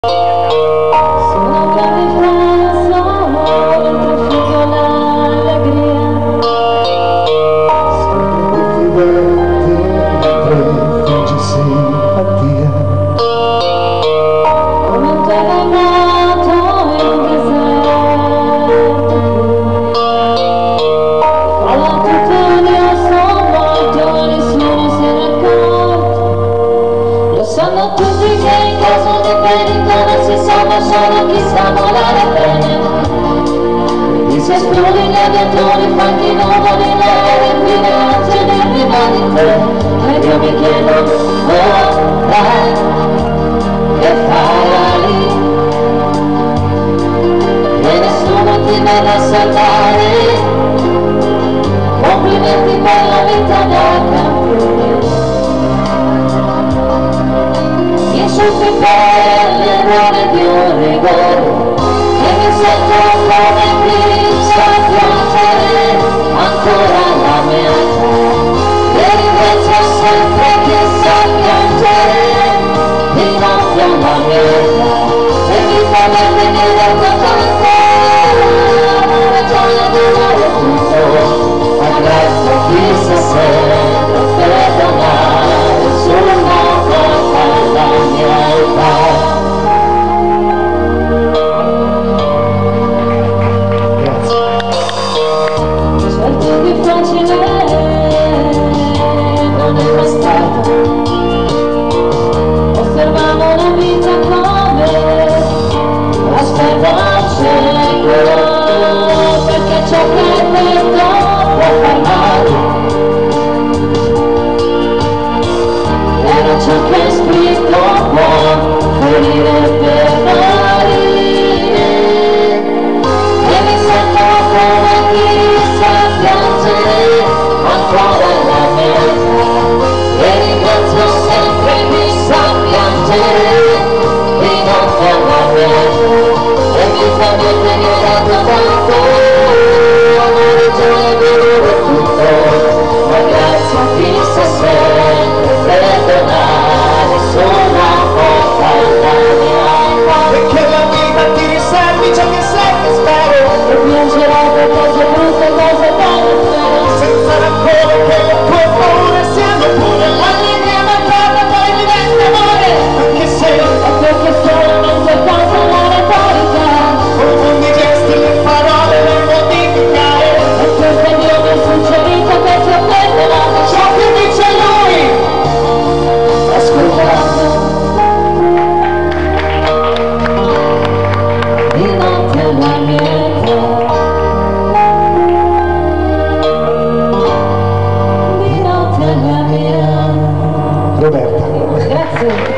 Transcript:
Sono grande fraso, traffico l'allegria. Sono confidente, fingi simpatia. Come un terremoto in un deserto chiuso. All'altitudine sono morto, ma nessuno se n'è accorto. Lo sanno tutti che in caso di pericolo non si salva solo chi sa volare bene. Chi si esplode gli aviatori, fanti nuvoli, nere, fine angeli, prima di te. Ed io mi chiedo, dai, che farai lì? E nessuno ti verrà a salvare. Complimenti per la vita da campione. Insulti per l'errore di un rigore. E mi sento come Cristo a piangere ancora la mia età. E ringrazio sempre chi sa piangere di notte alla mia età. E mi fa venire a tante una gioia di amore tutto. Ma grazie a chi sa sempre perdonare sulla morte alla mia età. Certo che facile non è mai stato. Osservavo la vita come aspetta un secolo, perché ciò che è detto può far male. Era ciò che è scritto può ferire per morire. E mi sento come chi sa piangere ancora la mia età. E ringrazio sempre chi sa piangere di notte alla mia età. E mi fa venire da tanto amore, gioia, dolore tutto. Ma grazie a chi sa sempre perdonare sulla porta alla mia età. E che la vita ti riservi ciò che serve, spero. E piangerò per cose brutte, cose belle, spero. Senza rancore, che le tue paure siano pure. L'allegria mancata poi diventa amore. Anche se E perché solamente causa la retorica. con mondi gesti, le parole, le modificare. E perché Dio mi ha suggerito che ti ho perdonato ciò che dice Lui. Ascoltando di notte alla mia età. Di notte alla mia. Roberta. Grazie.